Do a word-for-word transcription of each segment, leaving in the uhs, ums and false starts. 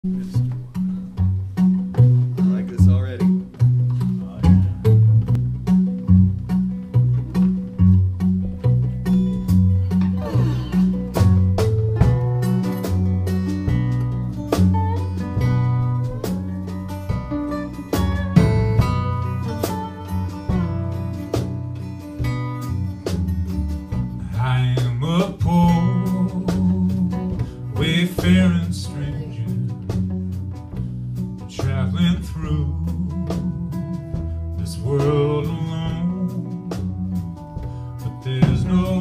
I like this already. I am a poor, wayfaring stranger, traveling through this world alone. But there's no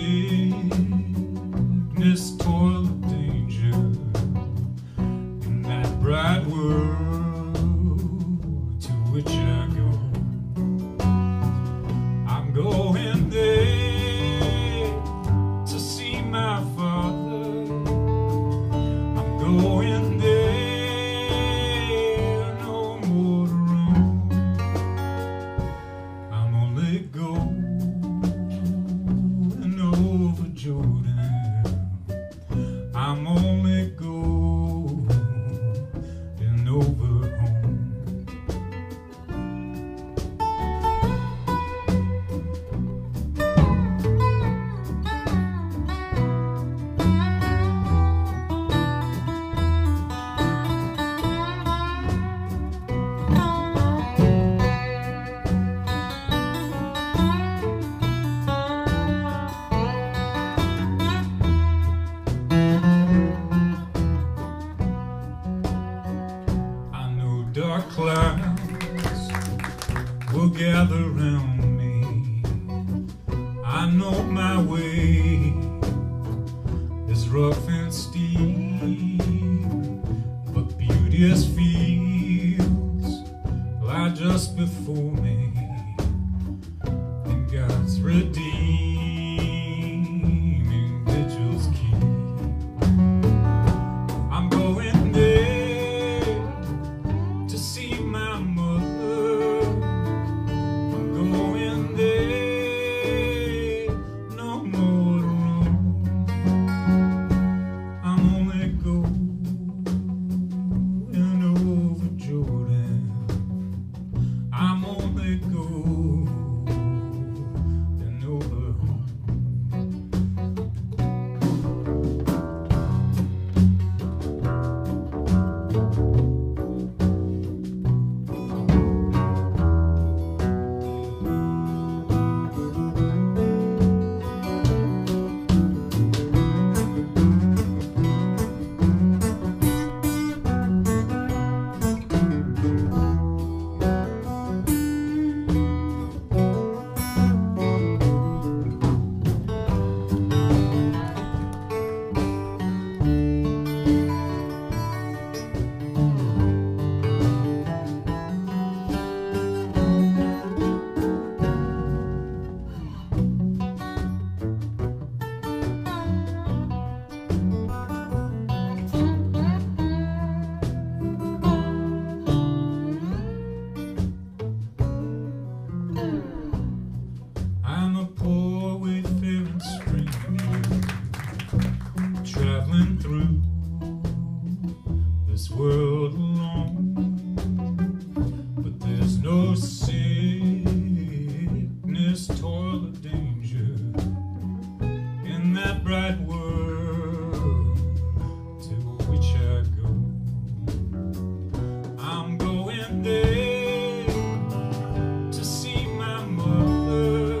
sickness, toil, or danger in that bright world to which I go. I'm going there my Father. I'm going there, no more to roam. I'm only going over Jordan. I'm only going over home. Dark clouds will gather round me. I know my way is rough and steep, but beauteous fields lie just before me, and God's redeeming vigils keep. I'm going there to see my mother. I'm going there, no more to roam. I'm only going over Jordan. I'm only going over home. I'm a poor wayfaring stranger, traveling through this world alone. But there's no sickness, toil, or danger in that bright world to which I go. I'm going there to see my mother.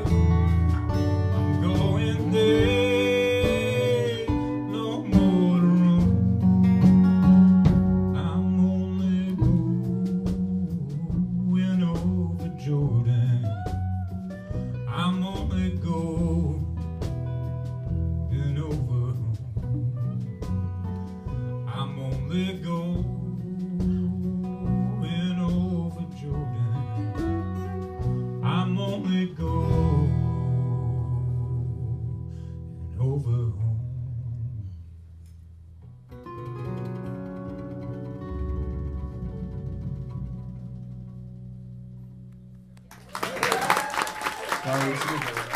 Jordan, I'm only going over home. I'm only going over Jordan. I'm only going over home. Sorry,